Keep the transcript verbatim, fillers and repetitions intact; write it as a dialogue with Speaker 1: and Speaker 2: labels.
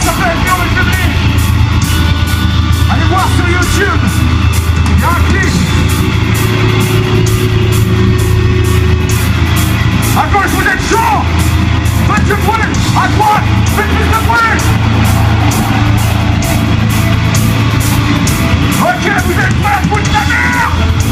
Speaker 1: Ça s'appelle Bien le public. Allez voir sur YouTube. Il y a un clip. À gauche, vous êtes chaud. Faites du bruit. À droite, faites plus de bruit. Ok, vous êtes prêts à foutre la merde.